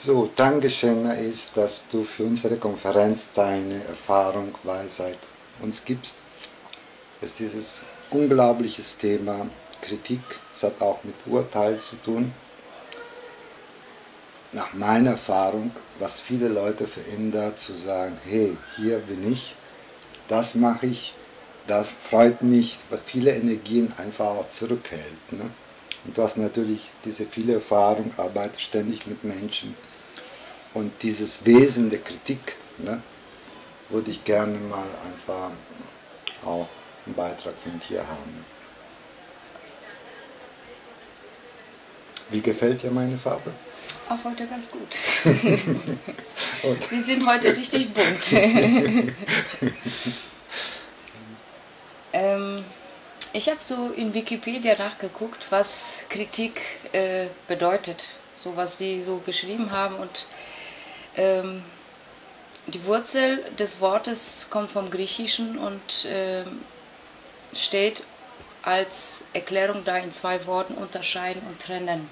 So, Dankeschön ist, dass du für unsere Konferenz deine Erfahrung, Weisheit uns gibst. Es ist dieses unglaubliches Thema Kritik, es hat auch mit Urteil zu tun. Nach meiner Erfahrung, was viele Leute verändert, zu sagen, hey, hier bin ich, das mache ich, das freut mich, weil viele Energien einfach auch zurückhält. Ne? Und du hast natürlich diese viele Erfahrung, arbeitest ständig mit Menschen. Und dieses Wesen der Kritik, ne, würde ich gerne mal einfach auch einen Beitrag von dir haben. Wie gefällt dir meine Farbe? Auch heute ganz gut. Wir sind heute richtig bunt. Ich habe so in Wikipedia nachgeguckt, was Kritik bedeutet, so was sie so geschrieben haben, und die Wurzel des Wortes kommt vom Griechischen und steht als Erklärung da in 2 Worten: unterscheiden und trennen.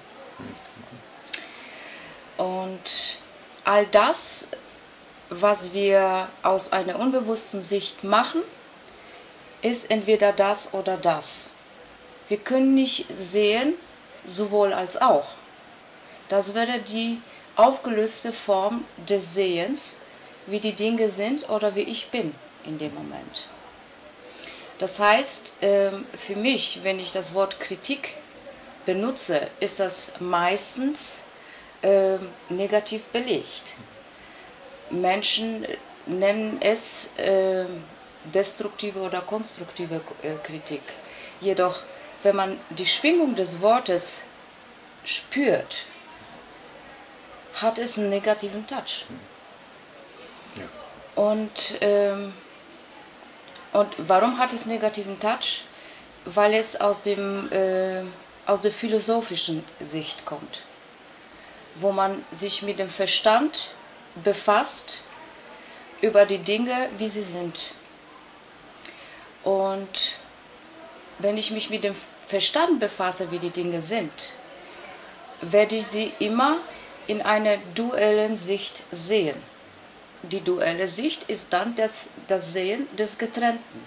Und all das, was wir aus einer unbewussten Sicht machen, ist entweder das oder das. Wir können nicht sehen, sowohl als auch. Das wäre die aufgelöste Form des Sehens, wie die Dinge sind oder wie ich bin in dem Moment. Das heißt, für mich, wenn ich das Wort Kritik benutze, ist das meistens negativ belegt. Menschen nennen es destruktive oder konstruktive Kritik. Jedoch, wenn man die Schwingung des Wortes spürt, hat es einen negativen Touch. Ja. Und warum hat es einen negativen Touch? Weil es aus der philosophischen Sicht kommt, wo man sich mit dem Verstand befasst über die Dinge, wie sie sind. Und wenn ich mich mit dem Verstand befasse, wie die Dinge sind, werde ich sie immer in einer duellen Sicht sehen. Die duelle Sicht ist dann das Sehen des Getrennten.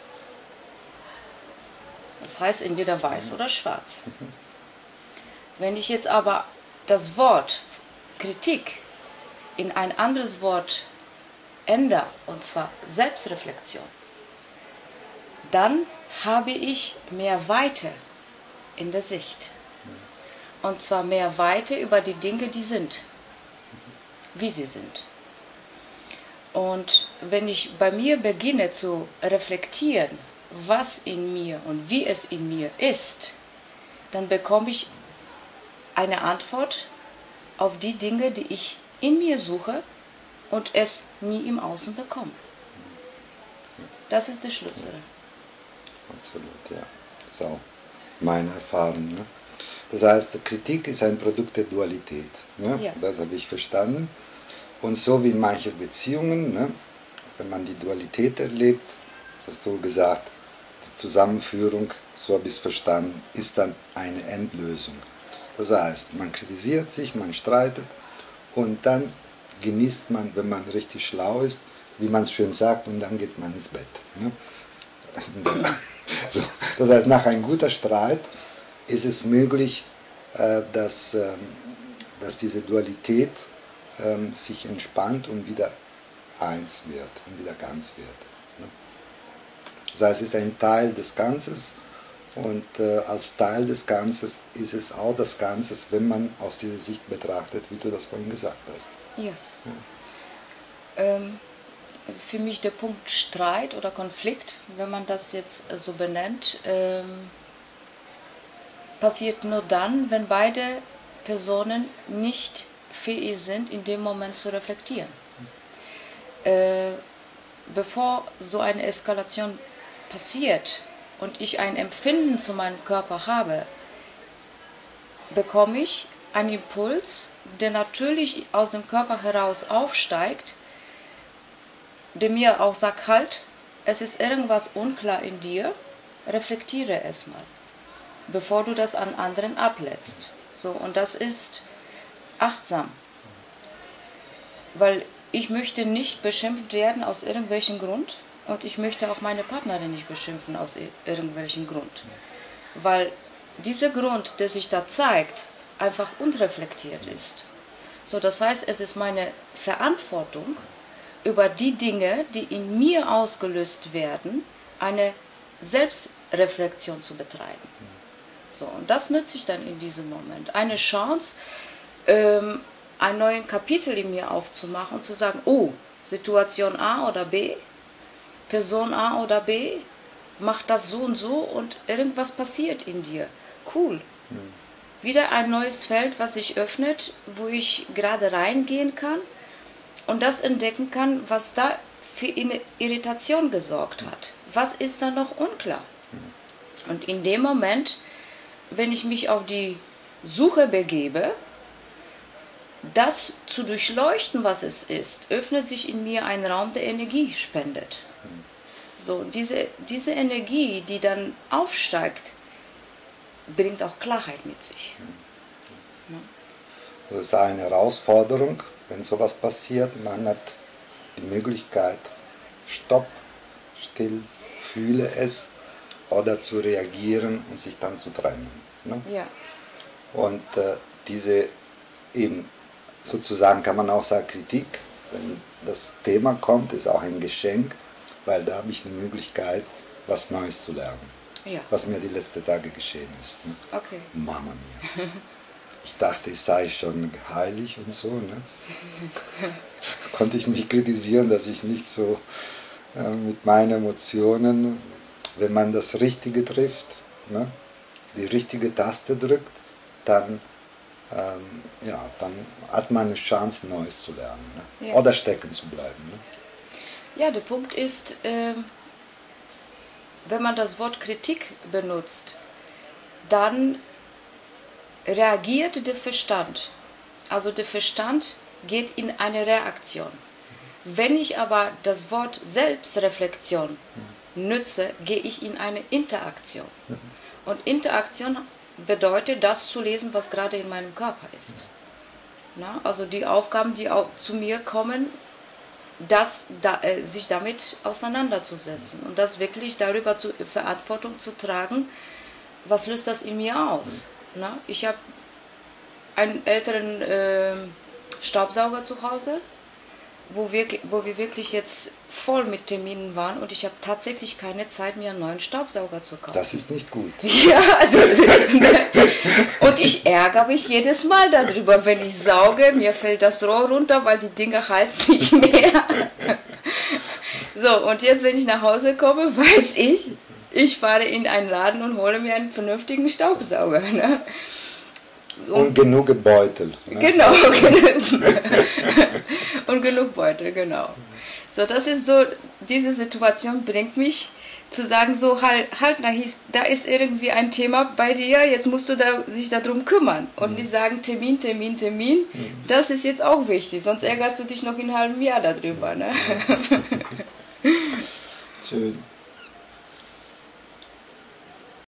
Das heißt entweder weiß oder schwarz. Wenn ich jetzt aber das Wort Kritik in ein anderes Wort ändere, und zwar Selbstreflexion, dann habe ich mehr Weite in der Sicht. Und zwar mehr Weite über die Dinge, die sind, wie sie sind. Und wenn ich bei mir beginne zu reflektieren, was in mir und wie es in mir ist, dann bekomme ich eine Antwort auf die Dinge, die ich in mir suche und es nie im Außen bekomme. Das ist der Schlüssel. Absolut, ja. Das ist auch meine Erfahrung. Ne? Das heißt, Kritik ist ein Produkt der Dualität. Ne? Ja. Das habe ich verstanden. Und so wie in manchen Beziehungen, ne? Wenn man die Dualität erlebt, hast du gesagt, die Zusammenführung, so habe ich es verstanden, ist dann eine Endlösung. Das heißt, man kritisiert sich, man streitet und dann genießt man, wenn man richtig schlau ist, wie man es schön sagt, und dann geht man ins Bett. Ne? So, das heißt, nach einem guten Streit ist es möglich, dass diese Dualität sich entspannt und wieder eins wird und wieder ganz wird. Ne? Das heißt, es ist ein Teil des Ganzes, und als Teil des Ganzes ist es auch das Ganze, wenn man aus dieser Sicht betrachtet, wie du das vorhin gesagt hast. Ja. Ja. Für mich der Punkt Streit oder Konflikt, wenn man das jetzt so benennt, passiert nur dann, wenn beide Personen nicht fähig sind, in dem Moment zu reflektieren. Bevor so eine Eskalation passiert und ich ein Empfinden zu meinem Körper habe, bekomme ich einen Impuls, der natürlich aus dem Körper heraus aufsteigt, der mir auch sagt, halt, es ist irgendwas unklar in dir, reflektiere es mal, bevor du das an anderen ablässt. So, und das ist achtsam. Weil ich möchte nicht beschimpft werden aus irgendwelchem Grund und ich möchte auch meine Partnerin nicht beschimpfen aus irgendwelchem Grund. Weil dieser Grund, der sich da zeigt, einfach unreflektiert ist. So, das heißt, es ist meine Verantwortung, über die Dinge, die in mir ausgelöst werden, eine Selbstreflexion zu betreiben. So, und das nütze ich dann in diesem Moment. Eine Chance, ein neues Kapitel in mir aufzumachen und zu sagen, oh, Situation A oder B, Person A oder B, macht das so und irgendwas passiert in dir. Cool. Wieder ein neues Feld, was sich öffnet, wo ich gerade reingehen kann und das entdecken kann, was da für eine Irritation gesorgt hat. Was ist da noch unklar? Und in dem Moment, wenn ich mich auf die Suche begebe, das zu durchleuchten, was es ist, öffnet sich in mir ein Raum, der Energie spendet. So, diese Energie, die dann aufsteigt, bringt auch Klarheit mit sich. Das ist eine Herausforderung, wenn sowas passiert. Man hat die Möglichkeit, stopp, still, fühle es, oder zu reagieren und sich dann zu trennen. Ne? Ja. Und diese eben sozusagen kann man auch sagen, Kritik, wenn das Thema kommt, ist auch ein Geschenk, weil da habe ich eine Möglichkeit, was Neues zu lernen. Ja. Was mir die letzten Tage geschehen ist. Ne? Okay. Mama mia. Ich dachte, ich sei schon heilig und so. Ne? Konnte ich mich kritisieren, dass ich nicht so mit meinen Emotionen, wenn man das Richtige trifft, ne? Die richtige Taste drückt, dann, dann hat man eine Chance, Neues zu lernen. Ne? Ja. Oder stecken zu bleiben. Ne? Ja, der Punkt ist, wenn man das Wort Kritik benutzt, dann reagiert der Verstand. Also der Verstand geht in eine Reaktion. Wenn ich aber das Wort Selbstreflexion nütze, gehe ich in eine Interaktion. Und Interaktion bedeutet, das zu lesen, was gerade in meinem Körper ist. Na, also die Aufgaben, die auch zu mir kommen, sich damit auseinanderzusetzen und das wirklich darüber Verantwortung zu tragen, was löst das in mir aus. Na, ich habe einen älteren Staubsauger zu Hause, wo wir wirklich jetzt voll mit Terminen waren und ich habe tatsächlich keine Zeit, mir einen neuen Staubsauger zu kaufen. Das ist nicht gut. Ja, also, und ich ärgere mich jedes Mal darüber, wenn ich sauge, mir fällt das Rohr runter, weil die Dinger halten nicht mehr. So, und jetzt, wenn ich nach Hause komme, weiß ich fahre in einen Laden und hole mir einen vernünftigen Staubsauger. Ne? So. Und genug Beutel. Ne? Genau, und genug Beutel, genau. So, das ist so, diese Situation bringt mich zu sagen, so halt, da ist irgendwie ein Thema bei dir, jetzt musst du sich darum kümmern. Und die sagen Termin, das ist jetzt auch wichtig, sonst ärgerst du dich noch in einem halben Jahr darüber. Ne? Schön.